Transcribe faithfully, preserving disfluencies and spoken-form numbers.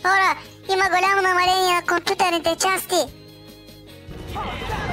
Ora imma goliamo una malenia con tutte le части.